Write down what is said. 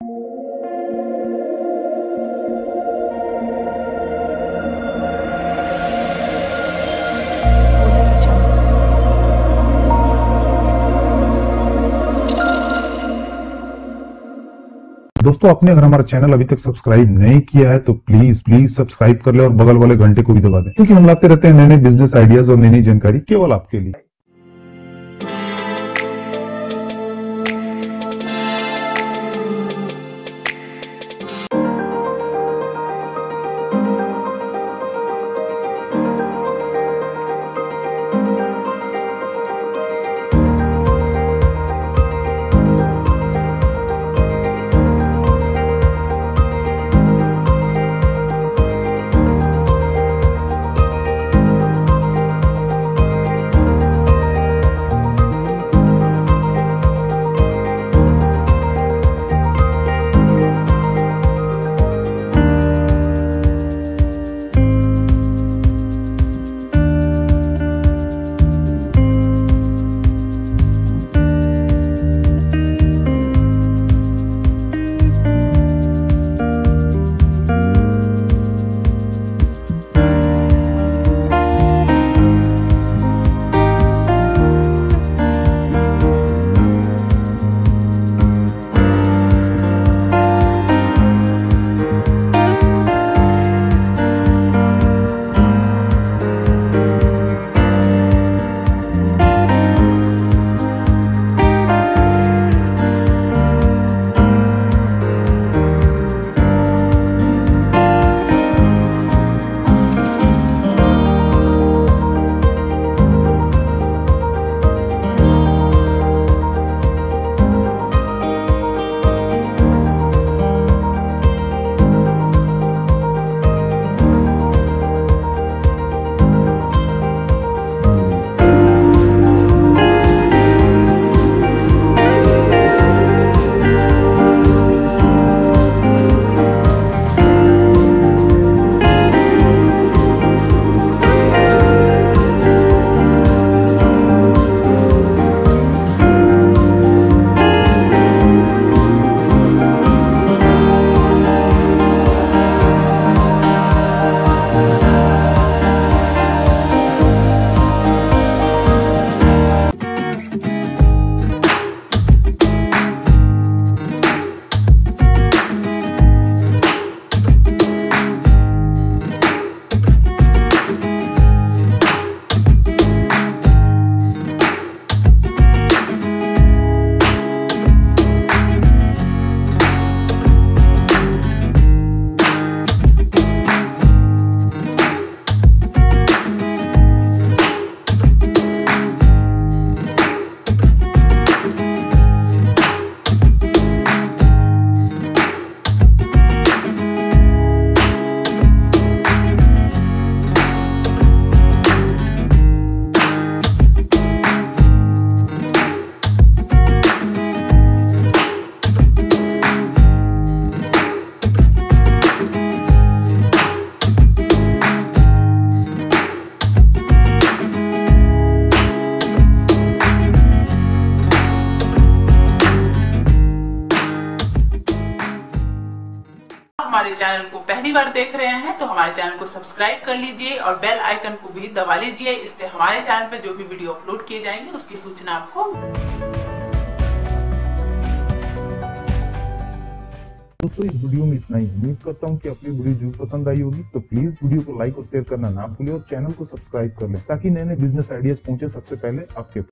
दोस्तों, आपने अगर हमारा चैनल अभी तक सब्सक्राइब नहीं किया है तो प्लीज सब्सक्राइब कर ले और बगल वाले घंटे को भी दबा दें, क्योंकि हम लाते रहते हैं नए नए बिजनेस आइडियाज और नई नई जानकारी केवल आपके लिए। हमारे चैनल को पहली बार देख रहे हैं तो हमारे चैनल को सब्सक्राइब कर लीजिए और बेल आइकन को भी दबा लीजिए। इससे हमारे चैनल पे जो भी वीडियो अपलोड किए जाएंगे उसकी सूचना आपको। दोस्तों, इस वीडियो में इतना ही। उम्मीद करता हूँ कि अपनी वीडियो जरूर पसंद आई होगी, तो प्लीज वीडियो को लाइक और शेयर करना ना भूलें और चैनल को सब्सक्राइब कर लें, ताकि नए नए बिजनेस आइडियाज पहुंचे सबसे पहले आपके